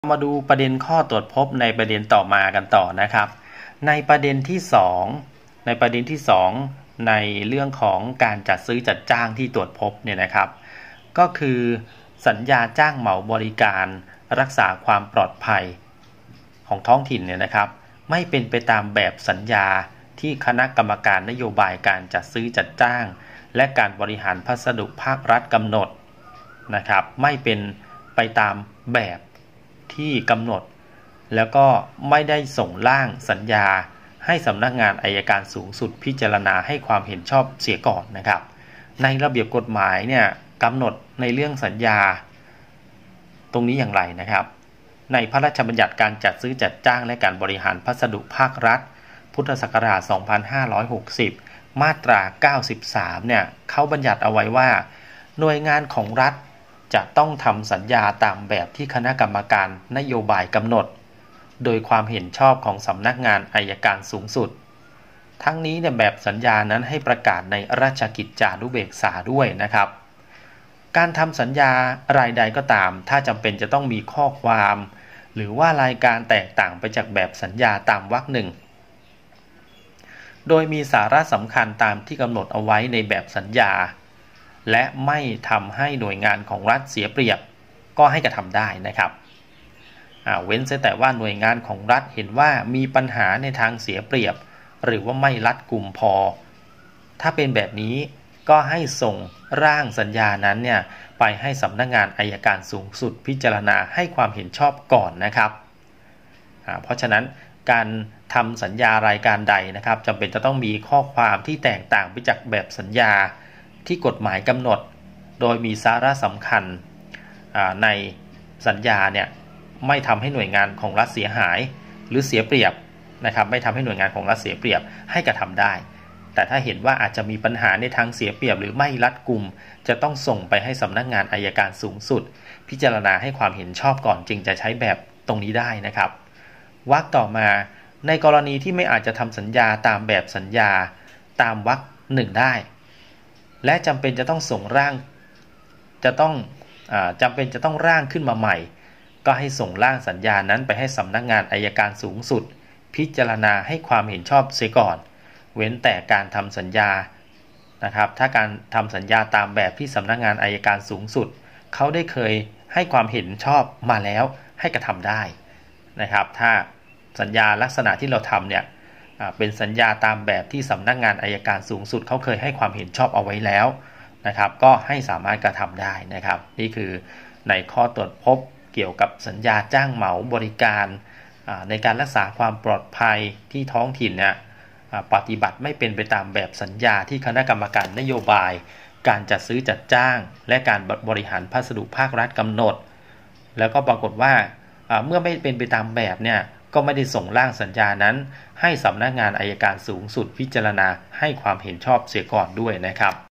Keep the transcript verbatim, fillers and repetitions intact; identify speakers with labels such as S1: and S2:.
S1: มาดูประเด็นข้อตรวจพบในประเด็นต่อมากันต่อนะครับในประเด็นที่สองในประเด็นที่สองในเรื่องของการจัดซื้อจัดจ้างที่ตรวจพบเนี่ยนะครับก็คือสัญญาจ้างเหมาบริการรักษาความปลอดภัยของท้องถิ่นเนี่ยนะครับไม่เป็นไปตามแบบสัญญาที่คณะกรรมการนโยบายการจัดซื้อจัดจ้างและการบริหารพัสดุภาครัฐกำหนดนะครับไม่เป็นไปตามแบบที่กำหนดแล้วก็ไม่ได้ส่งร่างสัญญาให้สำนักงานอัยการสูงสุดพิจารณาให้ความเห็นชอบเสียก่อนนะครับในระเบียบกฎหมายเนี่ยกำหนดในเรื่องสัญญาตรงนี้อย่างไรนะครับในพระราชบัญญัติการจัดซื้อจัดจ้างและการบริหารพัสดุภาครัฐพุทธศักราชสองพันห้าร้อยหกสิบมาตราเก้าสิบสามเนี่ยเขาบัญญัติเอาไว้ว่าหน่วยงานของรัฐจะต้องทำสัญญาตามแบบที่คณะกรรมการนโยบายกำหนดโดยความเห็นชอบของสำนักงานอัยการสูงสุดทั้งนี้เนี่ยแบบสัญญานั้นให้ประกาศในราชกิจจานุเบกษาด้วยนะครับการทำสัญญารายใดก็ตามถ้าจำเป็นจะต้องมีข้อความหรือว่ารายการแตกต่างไปจากแบบสัญญาตามวรรคหนึ่งโดยมีสาระสำคัญตามที่กำหนดเอาไว้ในแบบสัญญาและไม่ทำให้หน่วยงานของรัฐเสียเปรียบก็ให้กระทำได้นะครับเว้นแต่ว่าหน่วยงานของรัฐเห็นว่ามีปัญหาในทางเสียเปรียบหรือว่าไม่รัดกุมพอถ้าเป็นแบบนี้ก็ให้ส่งร่างสัญญานั้นเนี่ยไปให้สำนักงานอัยการสูงสุดพิจารณาให้ความเห็นชอบก่อนนะครับเพราะฉะนั้นการทำสัญญารายการใดนะครับจำเป็นจะต้องมีข้อความที่แตกต่างไปจากแบบสัญญาที่กฎหมายกำหนดโดยมีสาระสำคัญในสัญญาเนี่ยไม่ทำให้หน่วยงานของรัฐเสียหายหรือเสียเปรียบนะครับไม่ทำให้หน่วยงานของรัฐเสียเปรียบให้กระทำได้แต่ถ้าเห็นว่าอาจจะมีปัญหาในทางเสียเปรียบหรือไม่รัดกุมจะต้องส่งไปให้สำนักงานอัยการสูงสุดพิจารณาให้ความเห็นชอบก่อนจึงจะใช้แบบตรงนี้ได้นะครับวรรคต่อมาในกรณีที่ไม่อาจจะทำสัญญาตามแบบสัญญาตามวรรคหนึ่งได้และจำเป็นจะต้องส่งร่างจะต้องอ่าจำเป็นจะต้องร่างขึ้นมาใหม่ก็ให้ส่งร่างสัญญานั้นไปให้สำนักงานอัยการสูงสุดพิจารณาให้ความเห็นชอบเสียก่อนเว้นแต่การทำสัญญานะครับถ้าการทำสัญญาตามแบบที่สำนักงานอัยการสูงสุดเขาได้เคยให้ความเห็นชอบมาแล้วให้กระทำได้นะครับถ้าสัญญาลักษณะที่เราทำเนี่ยเป็นสัญญาตามแบบที่สำนักงานอัยการสูงสุดเขาเคยให้ความเห็นชอบเอาไว้แล้วนะครับก็ให้สามารถกระทำได้นะครับนี่คือในข้อตรวจพบเกี่ยวกับสัญญาจ้างเหมาบริการในการรักษาความปลอดภัยที่ท้องถิ่นเนี่ยปฏิบัติไม่เป็นไปตามแบบสัญญาที่คณะกรรมการนโยบายการจัดซื้อจัดจ้างและการบริหารพัสดุภาครัฐกำหนดแล้วก็ปรากฏว่าเมื่อไม่เป็นไปตามแบบเนี่ยก็ไม่ได้ส่งร่างสัญญานั้นให้สำนักงานอัยการสูงสุดพิจารณาให้ความเห็นชอบเสียก่อนด้วยนะครับ